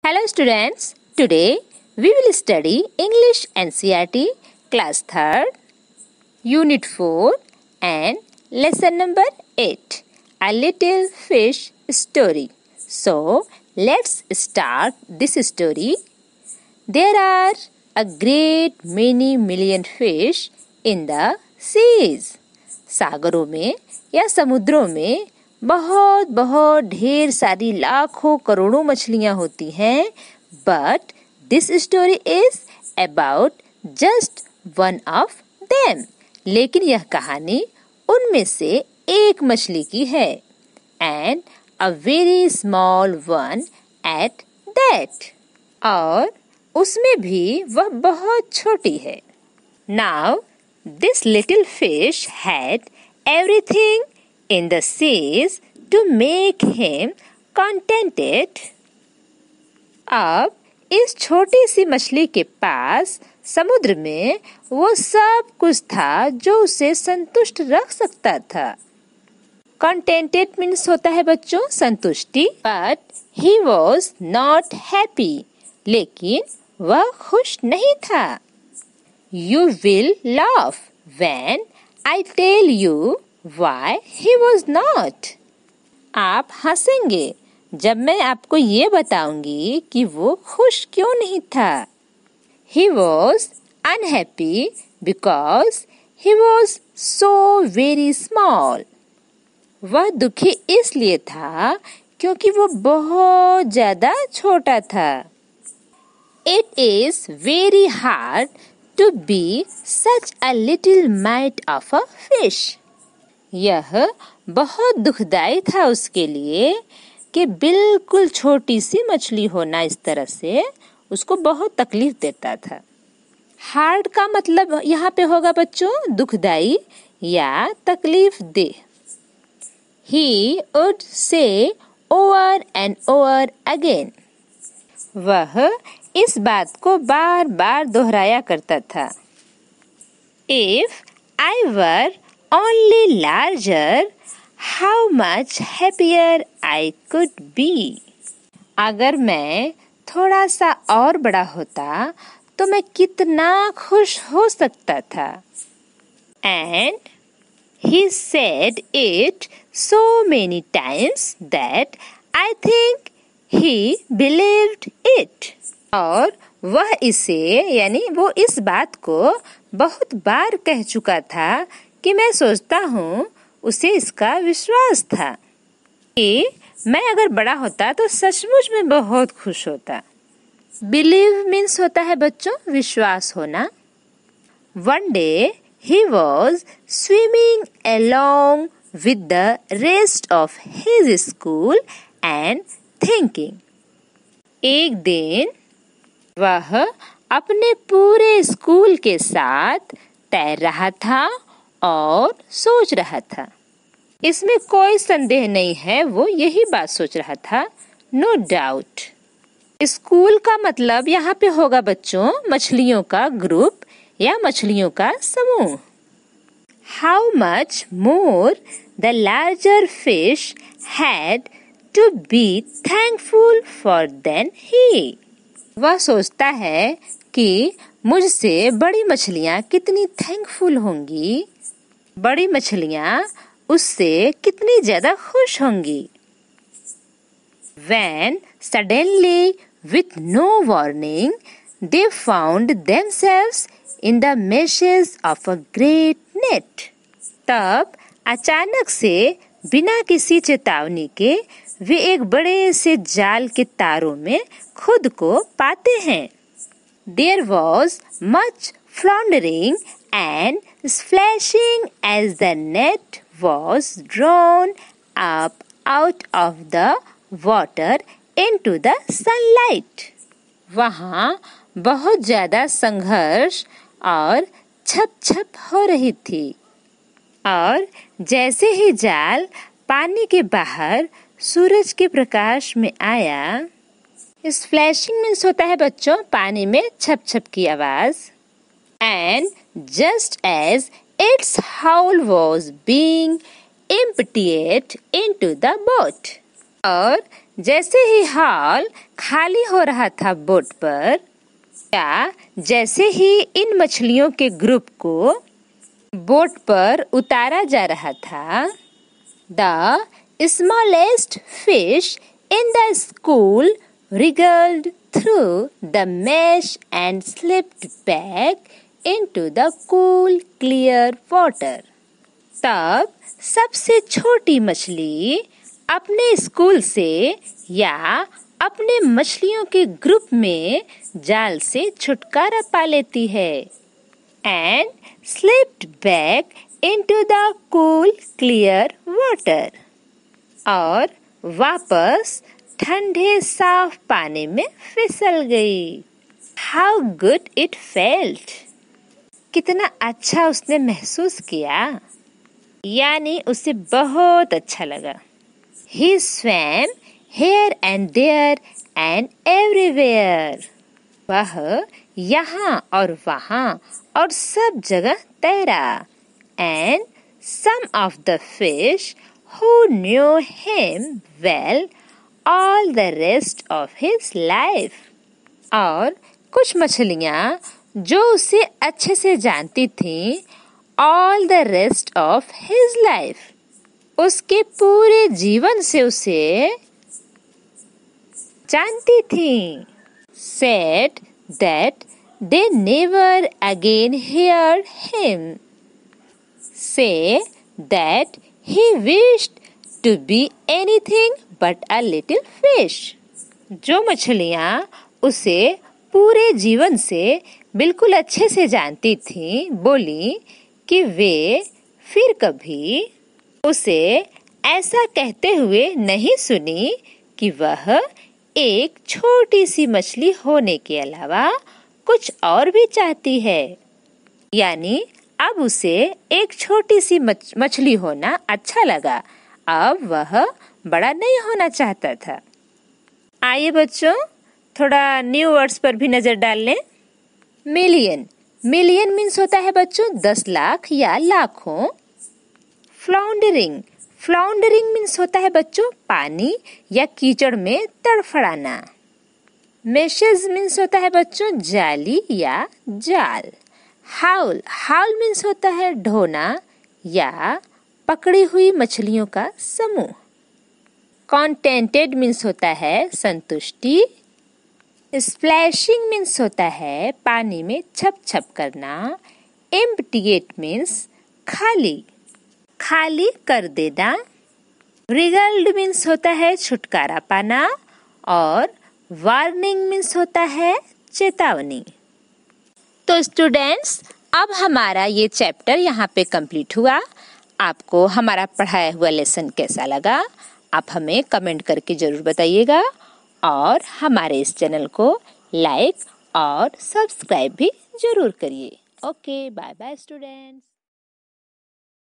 Hello students, today we will study English NCERT class 3rd, unit 4 and lesson number 8, A Little Fish Story. So, let's start this story. There are a great many million fish in the seas. सागरों में या समुद्रों में बहुत बहुत ढेर सारी लाखों करोड़ों मछलियाँ होती हैं, but this story is about just one of them. लेकिन यह कहानी उनमें से एक मछली की है, and a very small one at that. और उसमें भी वह बहुत छोटी है. Now, this little fish had everything in the seas to make him contented. अब इस छोटी सी मछली के पास समुद्र में वो सब कुछ था जो उसे संतुष्ट रख सकता था. Contented means होता है बच्चों संतुष्टि. But he was not happy. लेकिन वह खुश नहीं था. You will laugh when I tell you why he was not. आप हंसेंगे जब मैं आपको ये बताऊंगी कि वो खुश क्यों नहीं था. He was unhappy because he was so very small. वह दुखी इसलिए था क्योंकि वो बहुत ज्यादा छोटा था. It is very hard to be such a little mite of a fish. यह बहुत दुखदाई था उसके लिए कि बिल्कुल छोटी सी मछली होना इस तरह से उसको बहुत तकलीफ देता था. हार्ड का मतलब यहाँ पे होगा बच्चों दुखदाई या तकलीफ दे. He would say over and over again. वह इस बात को बार बार दोहराया करता था. If I were only larger, how much happier I could be. अगर मैं थोड़ा सा और बड़ा होता तो मैं कितना खुश हो सकता था. And he said it so many times that I think he believed it. और वह इसे यानी वो इस बात को बहुत बार कह चुका था कि मैं सोचता हूँ उसे इसका विश्वास था कि मैं अगर बड़ा होता तो सचमुच में बहुत खुश होता. Believe means होता है बच्चों विश्वास होना. One day he was swimming along with the rest of his school and thinking. एक दिन वह अपने पूरे स्कूल के साथ तैर रहा था और सोच रहा था. इसमें कोई संदेह नहीं है वो यही बात सोच रहा था. No doubt. स्कूल का मतलब यहाँ पे होगा बच्चों मछलियों का ग्रुप या मछलियों का समूह. How much more the larger fish had to be thankful for than he. वह सोचता है कि मुझसे बड़ी मछलियाँ कितनी थैंकफुल होंगी, बड़ी मछलियाँ उससे कितनी ज्यादा खुश होंगी. When suddenly with no warning they found themselves in the meshes of a great net. तब अचानक से बिना किसी चेतावनी के वे एक बड़े से जाल के तारों में खुद को पाते हैं. There was much floundering and splashing as the net was drawn up out of the water into the sunlight. वहाँ बहुत ज्यादा संघर्ष और छप-छप हो रही थी और जैसे ही जाल पानी के बाहर सूरज के प्रकाश में आया. स्प्लैशिंग मीन्स होता है बच्चों पानी में छप-छप की आवाज. And just as its howl was being emptied into the boat. और जैसे ही हॉल खाली हो रहा था बोट पर, या जैसे ही इन मछलियों के ग्रुप को बोट पर उतारा जा रहा था, the smallest fish in the school wriggled through the mesh and slipped back into the cool, clear water. तब सबसे छोटी मछली अपने स्कूल से या अपने मछलियों के ग्रुप में जाल से छुटकारा पा लेती है and slipped back into the cool, clear water. और वापस ठंडे साफ पानी में फिसल गई. How good it felt! कितना अच्छा उसने महसूस किया, यानी उसे बहुत अच्छा लगा. He swam here and there and everywhere. वह यहाँ और वहाँ और सब जगह तैरा. And some of the fish who knew him well all the rest of his life. और कुछ मछलियाँ जो उसे अच्छे से जानती थीं all the rest of his life. उसके पूरे जीवन से उसे जानती थीं. Said that they never again heard him say that he wished to be anything but a little fish. जो मछलियाँ उसे पूरे जीवन से बिल्कुल अच्छे से जानती थीं, बोली कि वे फिर कभी उसे ऐसा कहते हुए नहीं सुनी कि वह एक छोटी सी मछली होने के अलावा कुछ और भी चाहती है. यानी अब उसे एक छोटी सी मछली होना अच्छा लगा. अब वह बड़ा नहीं होना चाहता था. आइए बच्चों, थोड़ा न्यू वर्ड्स पर भी नजर डाल लें. मिलियन. मिलियन मीन्स होता है बच्चों 10 लाख या लाखों. फ्लाउंडरिंग. फ्लाउंडरिंग मीन्स होता है बच्चों पानी या कीचड़ में तड़फड़ाना. मेशेस मीन्स होता है बच्चों जाली या जाल. हाउल. हाउल मीन्स होता है ढोना या पकड़ी हुई मछलियों का समूह. कॉन्टेंटेड मीन्स होता है संतुष्टि. स्प्लैशिंग मीन्स होता है पानी में छप छप करना. एम्प्टीएट मीन्स खाली, खाली कर देना. रिगल्ड मीन्स होता है छुटकारा पाना. और वार्निंग मीन्स होता है चेतावनी. तो स्टूडेंट्स, अब हमारा ये चैप्टर यहाँ पे कंप्लीट हुआ. आपको हमारा पढ़ाया हुआ लेसन कैसा लगा, आप हमें कमेंट करके जरूर बताइएगा. और हमारे इस चैनल को लाइक और सब्सक्राइब भी जरूर करिए. Okay, bye bye students.